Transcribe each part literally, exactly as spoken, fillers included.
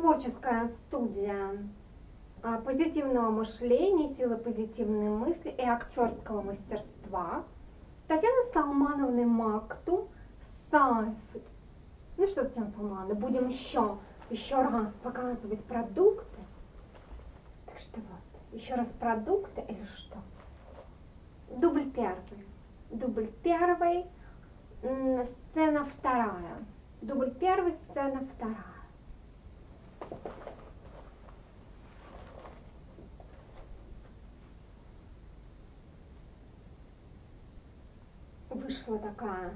творческая студия а, позитивного мышления, силы позитивной мысли и актерского мастерства Татьяны Салмановны Мактум Сайфет. Ну что, Татьяна Салмановна, будем еще, еще раз показывать продукты. Так что вот, еще раз продукты или что? Дубль первый. Дубль первый, сцена вторая. Дубль первый, сцена вторая. Вышла такая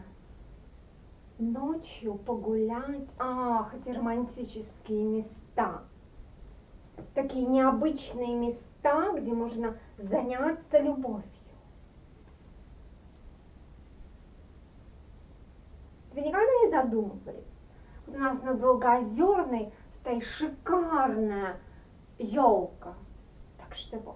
ночью погулять. Ах, эти романтические места. Такие необычные места, где можно заняться любовью. Вы никогда не задумывались? Вот у нас на Долгоозерной стоит шикарная елка. Так что вот.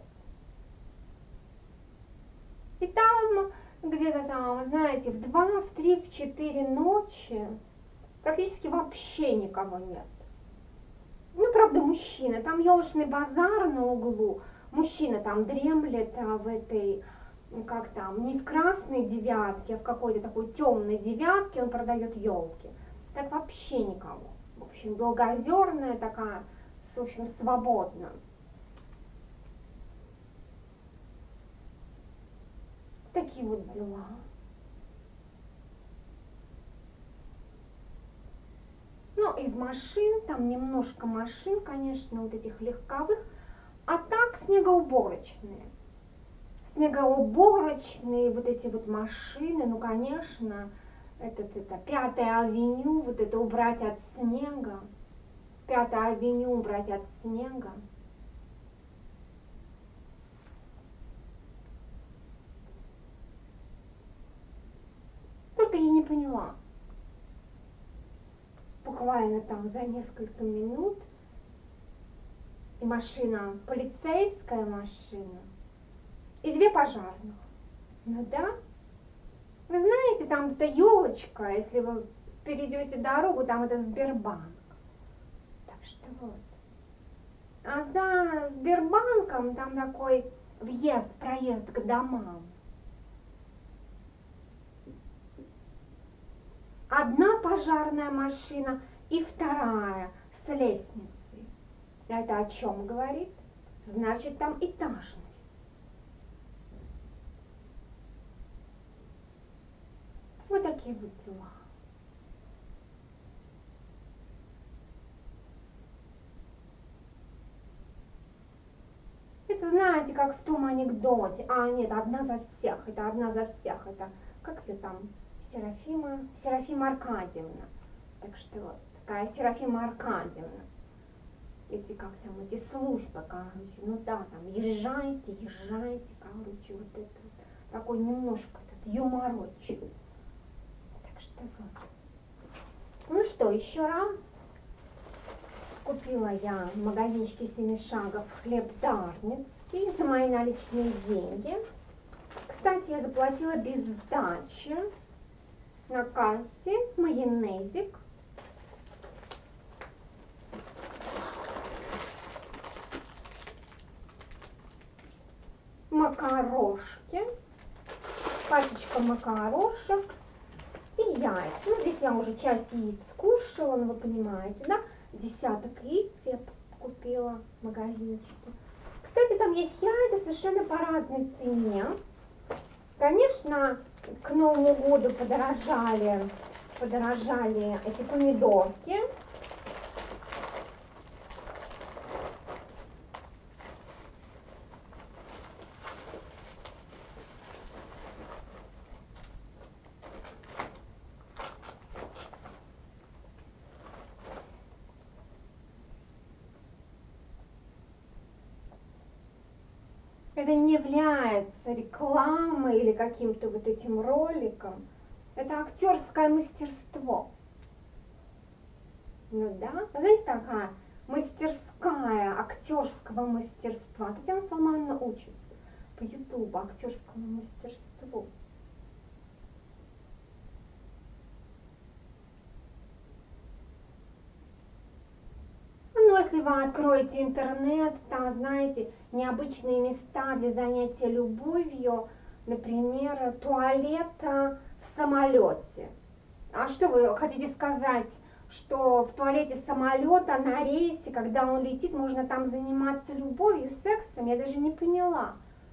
И там, где-то там, знаете, в два, в три, в четыре ночи практически вообще никого нет. Ну, правда, мужчина. Там елочный базар на углу. Мужчина там дремлет а, в этой, как там, не в красной девятке, а в какой-то такой темной девятке он продает елки. Так вообще никого. В общем, Долгоозерная такая, в общем, свободна. Такие вот дела. Ну, из машин, там немножко машин, конечно, вот этих легковых, а так снегоуборочные. Снегоуборочные вот эти вот машины, ну, конечно, этот, это Пятая авеню, вот это убрать от снега. Пятая авеню убрать от снега. Только я не поняла. Буквально там за несколько минут и машина, полицейская машина, и две пожарных. Ну да, вы знаете, там эта елочка, если вы перейдете дорогу, там это Сбербанк. Так что вот. А за Сбербанком там такой въезд, проезд к домам. Одна пожарная машина и вторая с лестницей. Это о чем говорит? Значит, там этажность. Вот такие вот дела. Это знаете, как в том анекдоте. А, нет, одна за всех. Это одна за всех. Это как ее там? Серафима, Серафима Аркадьевна. Так что вот, такая Серафима Аркадьевна. Эти, как там, эти службы, короче, ну да, там, езжайте, езжайте, короче, вот это, такой немножко этот юморочек. Так что вот. Ну что, еще раз. Купила я в магазинчике семи шагов хлеб дарницкий за мои наличные деньги. Кстати, я заплатила без сдачи. На кассе майонезик. Макарошки. Пачечка макарошек. И яйца. Ну, здесь я уже часть яиц скушала, ну вы понимаете, да? Десяток яиц я купила в магазинчике. Кстати, там есть яйца совершенно по разной цене. Конечно, к Новому году подорожали, подорожали эти помидорки. Это не является рекламой или каким-то вот этим роликом. Это актерское мастерство. Ну да, знаете, такая мастерская актерского мастерства. Татьяна Салмановна учится по ютубу актерскому мастерству. Ну, если вы откроете интернет, там, знаете, необычные места для занятия любовью, например, туалет в самолете. А что вы хотите сказать, что в туалете самолета на рейсе, когда он летит, можно там заниматься любовью, сексом? Я даже не поняла.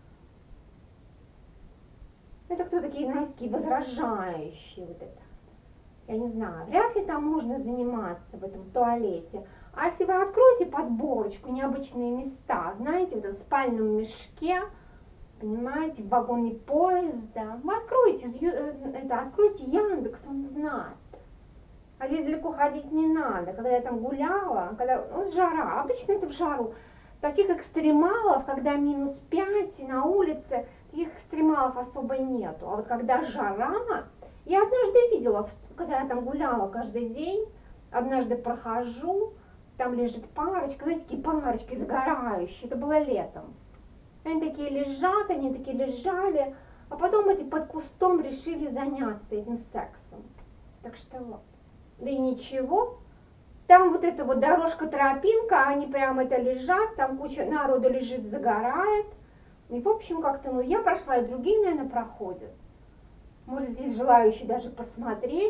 Это кто такие, знаете, такие возражающие вот это? Я не знаю, вряд ли там можно заниматься в этом туалете. А если вы откроете подборочку, необычные места, знаете, вот в спальном мешке, понимаете, в вагоне поезда, вы откроете, это, откройте Яндекс, он знает. А здесь далеко ходить не надо. Когда я там гуляла, когда, ну, жара, обычно это в жару, таких экстремалов, когда минус пять на улице, таких экстремалов особо нету. А вот когда жара, я однажды видела, когда я там гуляла каждый день, однажды прохожу, там лежит парочка, знаете, такие парочки загорающие, это было летом. Они такие лежат, они такие лежали, а потом эти под кустом решили заняться этим сексом. Так что вот. Да и ничего. Там вот эта вот дорожка-тропинка, они прям это лежат, там куча народу лежит, загорает. И в общем как-то, ну я прошла, и другие, наверное, проходят. Может, здесь желающие даже посмотреть.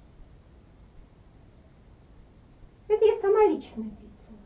Это я сама лично видела.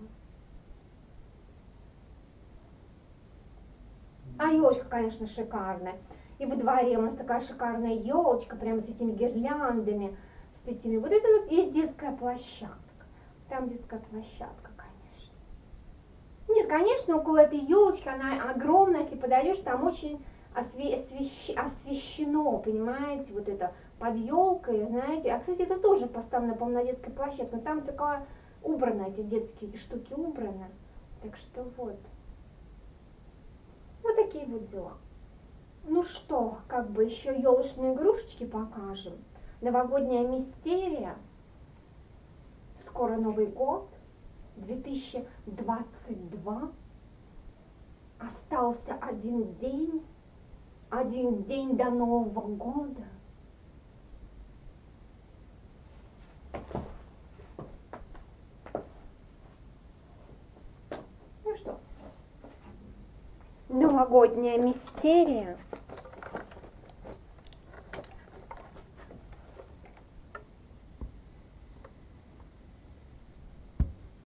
А елочка, конечно, шикарная. И во дворе у нас такая шикарная елочка, прям с этими гирляндами, с этими. Вот это вот есть детская площадка. Там детская площадка, конечно. Нет, конечно, около этой елочки, она огромная, если подойдешь, там очень осве освещ освещено, понимаете, вот это под елкой, знаете. А, кстати, это тоже поставлено, по-моему, на детской площадке, но там такая убрана, эти детские эти штуки убраны. Так что вот. Вот такие вот дела. Ну что, как бы еще елочные игрушечки покажем. Новогодняя мистерия. Скоро Новый год. две тысячи двадцать два. Остался один день. Один день до Нового года. Ну что? Новогодняя мистерия.